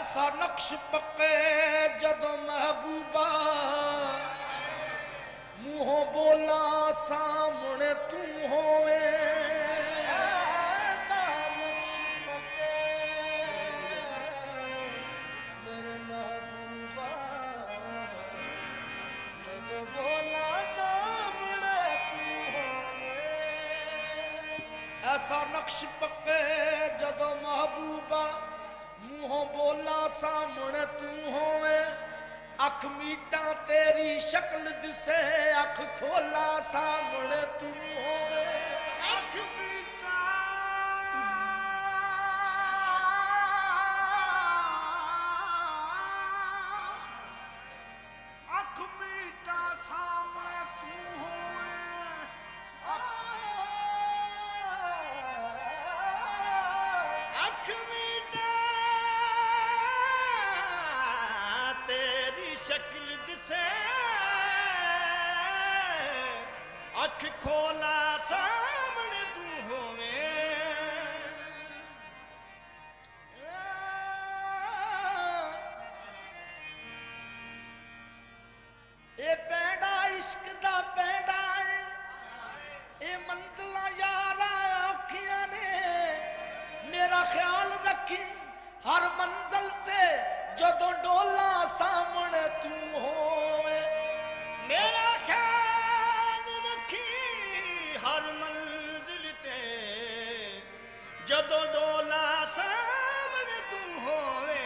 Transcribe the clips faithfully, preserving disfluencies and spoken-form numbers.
ऐसा नक्श पक्के जदों महबूबा मुँहों बोला सामने तू होवे ऐसा नक्श पक्के जदों महबूबा मुँहों बोला सामने तू होवे अख मीटा तेरी शक्ल दिसे अख खोला सामने तू होवे अख मीटा अख मीटा सामने तू होवे अख मीटा तेरी शक्ल दिसे अख खोला सामने तू होवे ए पैड़ा इश्क दा पैड़ा है ए मंजिला यारा औखियां ने मेरा ख्याल रखी हर मंजिल ते जदों डोला सामने तू होवे मेरा ख्याल रखी हर मंजिल ते जदों डोला सामने तू होवे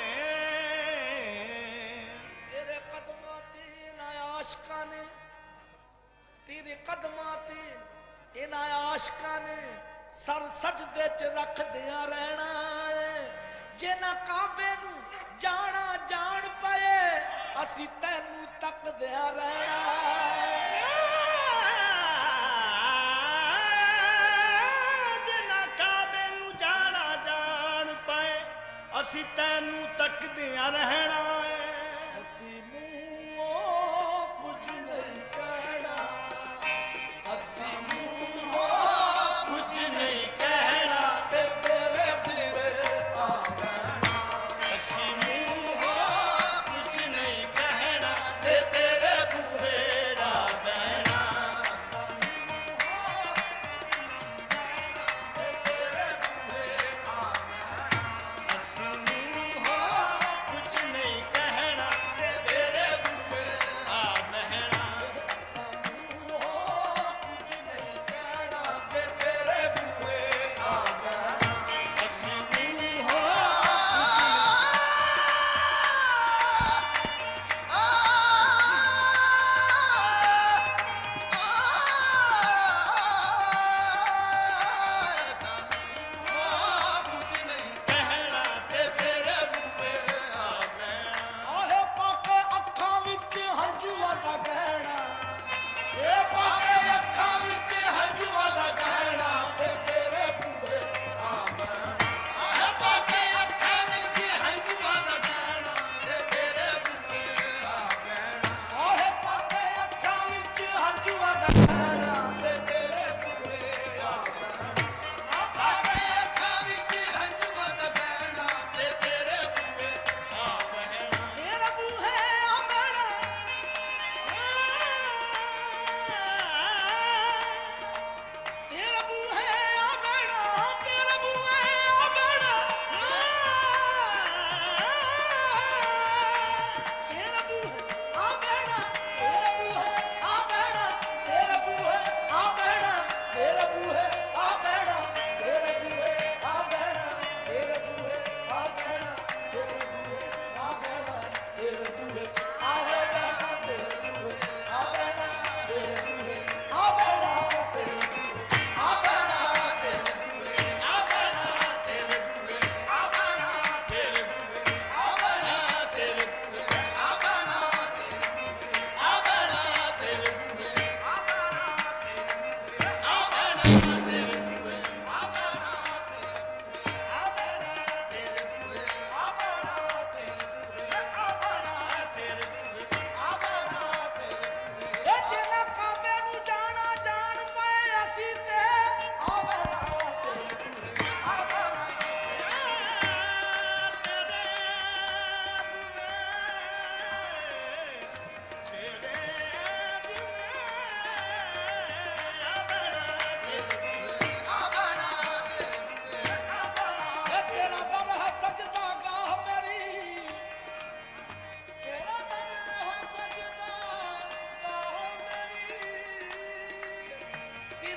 तेरे कदमां ते इन्हां आशिकां ने तेरे कदमां ते इन्हां आशिकां ने सर सजदे च रख दिया रहना है जिन्हां काबे नू जाना जान पाए असी तैनू तक दिया रहना जिन्हां काबे नू जाना जान पाए असी तैनू तक दिया रहना है असी मूंहों कुछ नहीं कहना असी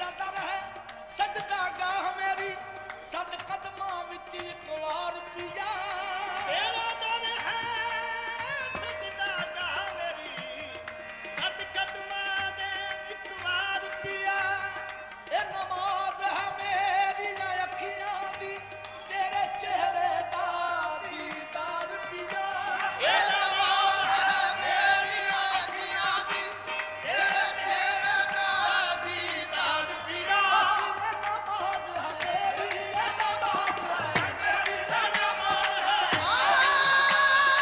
तेरा दर है सजदा गाह मेरी सद कदमा विच एक वार पिया तेरा दर है सजदा गाह मेरी सद कदमा दे एक वार पिया ए नमाज है मेरी अखियां दी तेरे चेहरे दा दीदार पिया ये नमाज है मेरी अखियां दी तेरे चेहरे दा दीदार पिया बस ये नमाज है मेरी ये नमाज है मेरी ये नमाज है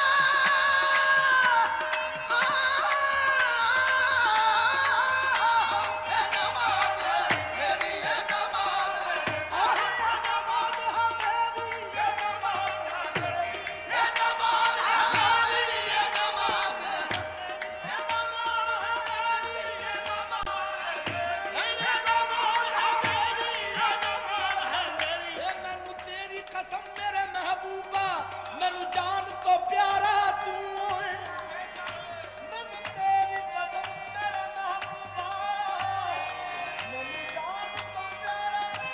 कसम मेरे महबूबा मैनू जान तो प्यारा तू है मैनू तेरी कसम मेरे महबूबा मैनू जान तो प्यारा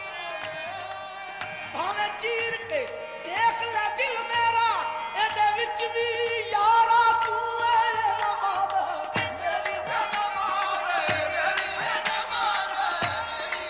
भावे चीर के देख ले दिल मेरा एदे विच भी यारा तू है ये नमाज़ मेरी ये नमाज़ मेरी ये नमाज़ मेरी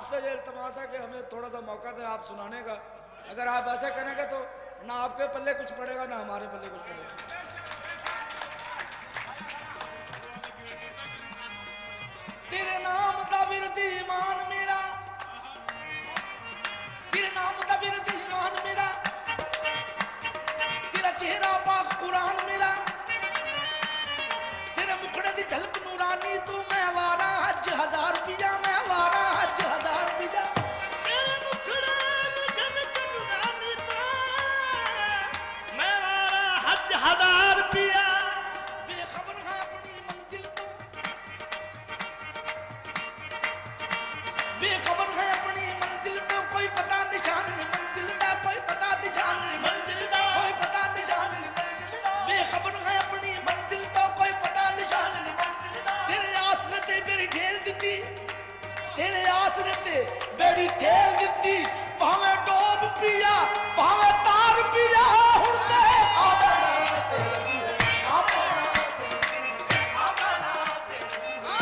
आपसे ये इल्तमास है कि हमें थोड़ा सा मौका दें आप सुनाने का। अगर आप ऐसे करेंगे तो ना आपके पल्ले कुछ पड़ेगा ना हमारे पल्ले कुछ पड़ेगा। तेरे नाम दा विरदी ईमान मेरा, तेरे नाम दा विरदी ईमान मेरा, तेरा चेहरा पाक कुरान मेरा, तेरे मुखड़े दी झलक नूरानी तू। मैं वारा हज हजार पिया, मैं वारा हज हजार पिया। तेरे मुखड़े दी झलक नूरानी तू, मैं वारा हज हजार पिया। बेखबर है अपनी मंजिल तो, बेखबर है अपनी मंजिल तो। कोई पता निशान नहीं मंजिल दा, कोई पता निशान नहीं मंजिल दा, कोई पता निशान नहीं मंजिल दा। बेखबर है अपनी मंजिल तो, कोई पता निशान नहीं मंजिल दा। तेरे आसरे ते मेरी ढेल दित्ती, तेरे आसरे ते मेरी ढेल दित्ती। भावें डोब पिया भावें तार पिया, हुण ते आबना तेरे बूहे आबना आबना तेरे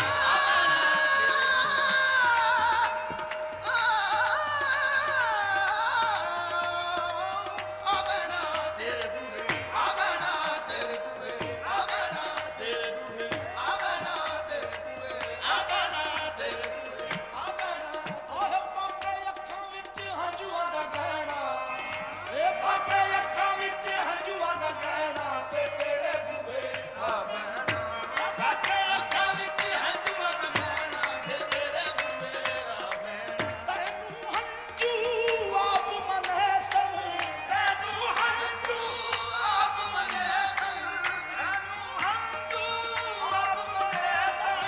आबना तेरे बूहे, आबना तेरे बूहे, आबना तेरे बूहे, आबना तेरे बूहे, आबना तेरे बूहे। ਆਹ ਪਾਕੇ ਅੱਖਾਂ ਵਿੱਚ ਹੰਝੂਆਂ ਦਾ ਗਹਿਣਾ, ਇਹ ਪਾਕੇ ਅੱਖਾਂ ਵਿੱਚ ਹੰਝੂਆਂ ਦਾ ਗਹਿਣਾ, ਤੇ ਤੇਰੇ ਬੂਹੇ ਆ ਬਹਿਣਾ। ਬਾਕੇ ਅੱਖਾਂ ਵਿੱਚ ਹੰਝੂਆਂ ਦਾ ਮਹਿਣਾ, ਤੇ ਤੇਰੇ ਬੂਹੇ ਆ ਬਹਿਣਾ। ਤੈਨੂੰ ਹੰਝੂ ਆਪ ਮਨੇ ਸਨ, ਤੈਨੂੰ ਹੰਝੂ ਆਪ ਮਨੇ ਸਨ, ਤੈਨੂੰ ਹੰਝੂ ਆਪ ਮਨੇ ਸਨ।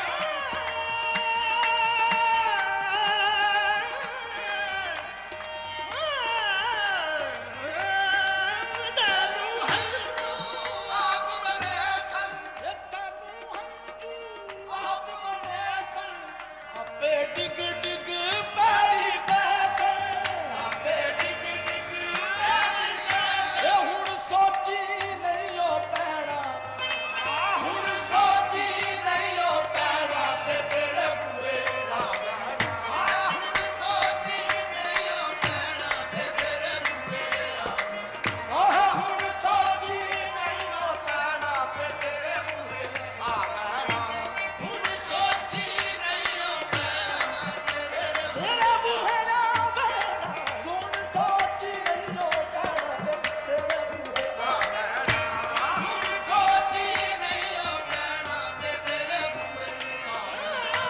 ਤੈਨੂੰ ਹੰਝੂ ਆਪ ਮਨੇ ਸਨ। ਇਹ ਤੈਨੂੰ ਹੰਝੂ ਆਪ ਮਨੇ ਸਨ। ਆਪੇ ਡਿੱਗ ਡਿੱਗ ਪੈਰੀ ਬੈਸਨ, ਆਪੇ ਡਿੱਗ ਡਿੱਗ ਪੈਰੀ ਬੈਸਨ। ਇਹ ਹੁਣ ਸੋਚੀ ਨਹੀਂ ਓ ਪੈਣਾ, ਹੁਣ ਸੋਚੀ ਨਹੀਂ ਓ ਪੈਣਾ, ਤੇ ਤੇਰੇ ਬੂਹੇ ਆ ਬਹਿਣਾ। ਹੁਣ ਸੋਚੀ ਨਹੀਂ ਓ ਪੈਣਾ, ਤੇ ਤੇਰੇ ਬੂਹੇ ਆ ਬਹਿਣਾ। ਆਹ ਹੁਣ ਸੋਚੀ ਨਹੀਂ ਓ ਪੈਣਾ, ਤੇ ਤੇਰੇ ਬੂਹੇ ਆ ਬਹਿਣਾ। ਹੁਣ ਸੋਚੀ ਨਹੀਂ ਓ ਪੈਣਾ, ਤੇ ਤੇਰੇ ਤੇਰੇ ਬੂਹੇ ਆ ਬਹਿਣਾ। ਹੁਣ ਸੋਚੀ ਨਹੀਂ ਓ ਪੈਣਾ, ਤੇ ਤੇਰੇ ਬੂਹੇ ਆ ਬਹਿਣਾ। ਹੁਣ ਸੋਚੀ ਨਹੀਂ ਓ ਪੈਣਾ, ਤੇ ਤੇਰੇ ਬੂਹੇ ਆ ਬਹਿਣਾ।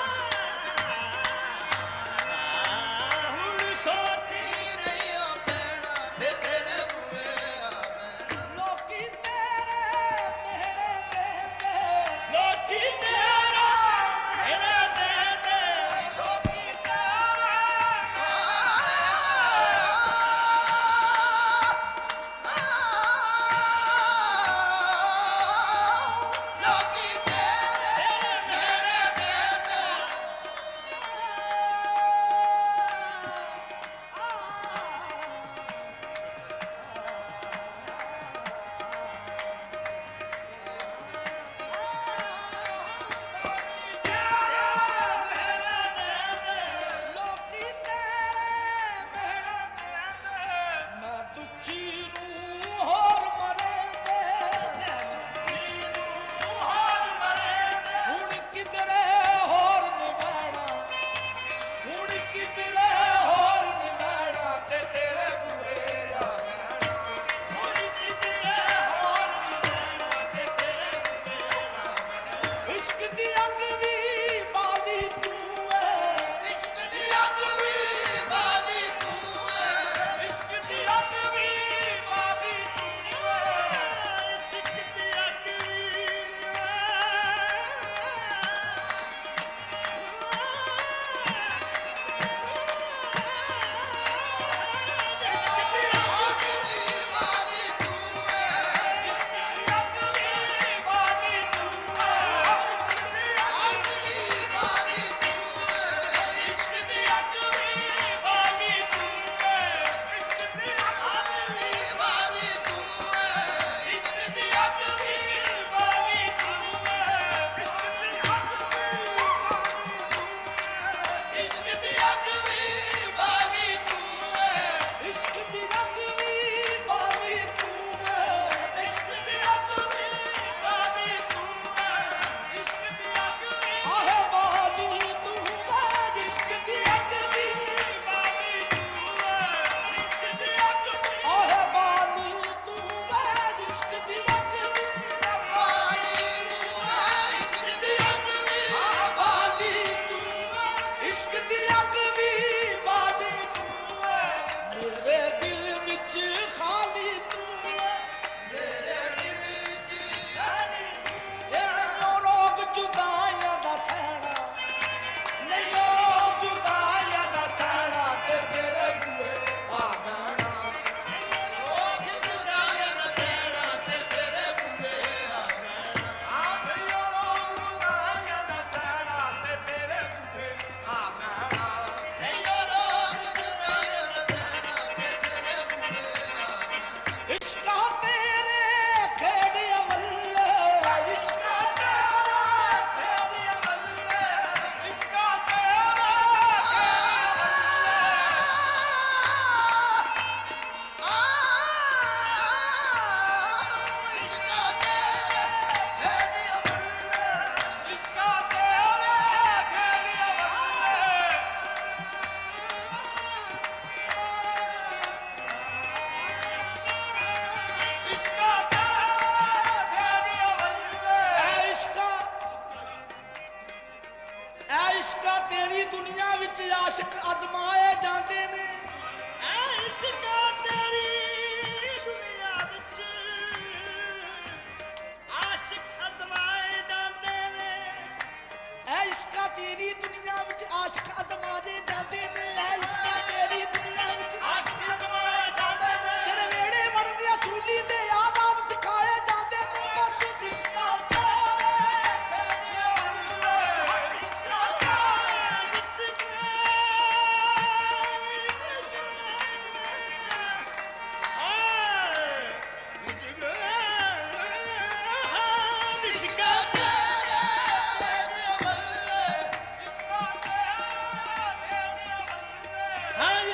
ਹੁਣ ਸੋਚੀ ਨਹੀਂ ਓ ਪੈਣਾ, ਤੇ ਤੇਰੇ ਬੂਹੇ ਆ ਬਹਿਣਾ। ਲੋਕੀ ਤੇਰੇ ਮਿਹਣੇ ਦੇਂਦੇ, ਲੋਕੀ ਤੇਰਾ ਮੇਰੇ ਦੇ ਦੇ, ਲੋਕੀ ਤੇਰੇ ਲੋਕੀ ਤੇਰੇ ਮੇਰੇ ਦੇ ਦੇ। ਲੋਕੀ ਤੇਰੇ ਮਿਹਣੇ ਦੇਂਦੇ। ਮੈਂ ਦੁਖੀ ਨੂੰ ਹੋਰ ਮਰੇਂਦੇ, ਹੁਣ ਕਿਧਰੇ ਹੋਰ ਨਿਵਾਣਾ, ਹੁਣ ਕਿਧਰੇ ਹੋਰ ਨਿਵਾਣਾ, ਤੇ ਤੇਰੇ ਬੂਹੇ ਆ ਬਹਿਣਾ। ਹੁਣ ਕਿਧਰੇ ਹੋਰ ਨਿਵਾਣਾ, ਤੇ ਤੇਰੇ ਬੂਹੇ ਆ ਬਹਿਣਾ। ਇਸ਼ਕ ਦੀ ਅੱਗ ਵੀ ਬਾਲੀ ਤੂੰ ਏ, ਇਸ਼ਕ ਦੀ ਅੱਗ ਵੀ ਬਾਲੀ ਤੂੰ ਏ, ਇਸ਼ਕ ਦੀ ਅੱਗ ਵੀ ਬਾਲੀ ਤੂੰ ਏ। ਇਸ਼ਕ ਦੀ ਅੱਗ ਵੀ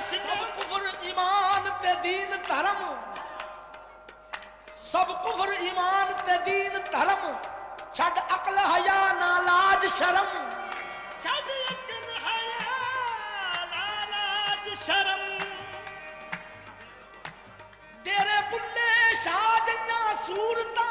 सब कुफर ईमान ते दीन धर्म सब कुफर ईमान ते दीन धर्म छड़ अकल हया ना लाज शर्म छड़ अकल हया ना लाज शर्म तेरे बुल्ले शाह जइयां सूरतां